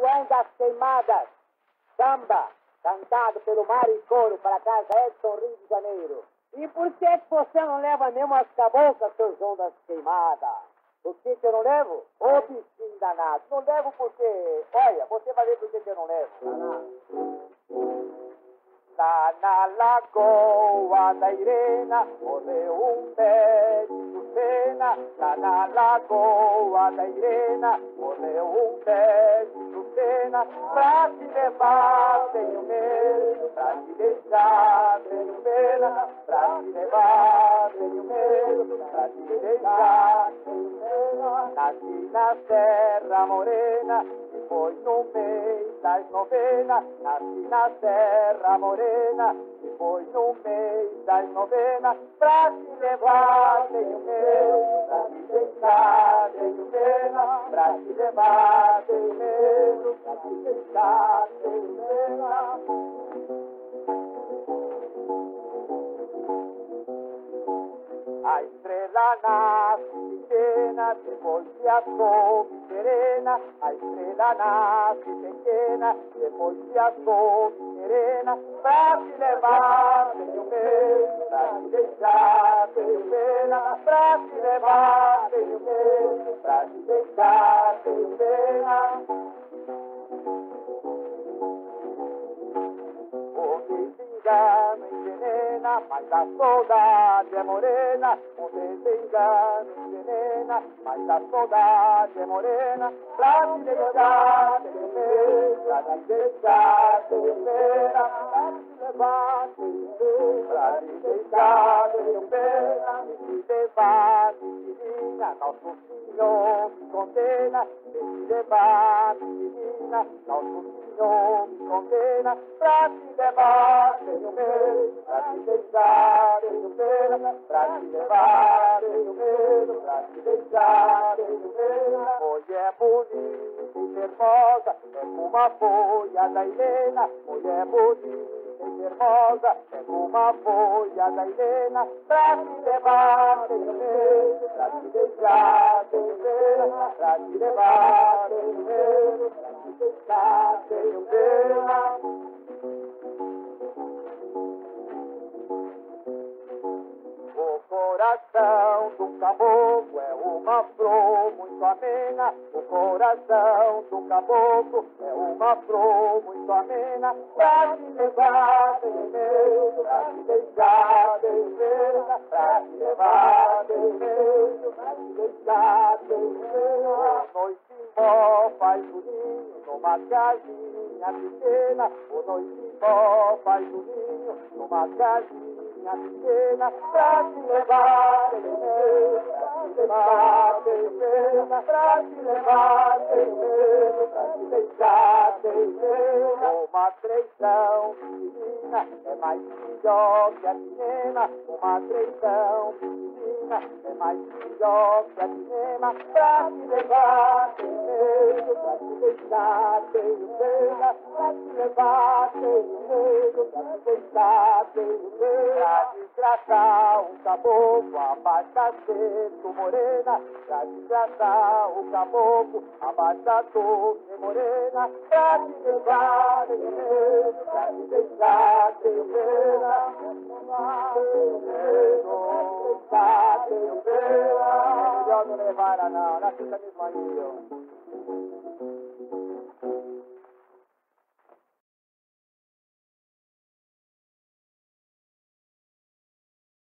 João das Queimadas, samba, cantado pelo Mário Coro para a casa Edson, Rio de Janeiro. E por que você não leva mesmo as caboclas, seu João das Queimadas? Por que eu não levo? Ô bichinho danado, não levo porque... Olha, você vai ver por que eu não levo. Lá na lagoa da Irena, morreu pé de Sucena. Lá na lagoa da Irena, morreu pé de Sucena. Pra te levar tenho medo, pra te deixar tenho pena. Pra te levar tenho medo, pra te deixar tenho pena. Nasci na Serra Morena, e foi no mês das novenas. Nasci na Serra Morena, e foi no mês das novenas. Pra te levar tenho medo, pra te deixar tenho pena. Pra te levar tenho medo, pra te deixar tenho pena. A estrela nasce pequena, depois se assou serena. A estrela nasce pequena, depois se assou serena. Pra te levar tenho medo, pra te deixar tenho pena. Pra te levar tenho medo, pra te deixar tenho pena. Engano envenena, mas a saudade é morena. O desengano envenena, mas a saudade é morena. Pra te deixar tenho medo, pra te deixar tenho pena. Pra te levar tenho medo, pra te deixar tenho pena. E te levar, menina, nosso Senhor me condena. E te levar, menina, nosso Senhor me condena. Pra te levar tenho medo, pra te deixar tenho pena. Pra te levar tenho medo, pra te deixar tenho pena. Mulher bonita e hermosa, é como a folha da Helena. Mulher bonita e hermosa, é como a folha da Helena. Pra te levar tenho medo, pra te deixar tenho pena. Pra te levar tenho medo, pra te deixar tenho pena. O coração do caboclo é uma flor muito amena. O coração do caboclo é uma flor muito amena. Pra te levar tenho medo, pra te deixar tenho pena. Pra te levar tenho medo, pra te deixar tenho pena. O noite-mó faz o ninho numa casinha pequena. O noite-mó faz o ninho numa casinha pequena. Pra te levar tenho medo, pra te levar tenho pena. Pra te levar tenho medo, pra te deixar tenho pena. Uma traição menina é mais melhor que a cinema. Uma traição menina é mais melhor que a cinema. Pra te levar tenho medo, pra te deixar tenho pena. Pra te levar tenho medo, pra te deixar tenho pena. Pra desgraçar o caboclo, abaixa cedo morena. Pra desgraçar o caboclo, abaixa doce morena. Pra te levar tenho medo, pra te deixar tenho pena. Tenho medo, pra te deixar tenho pena. Melhor não levar não, na fita mesmo aí, ó.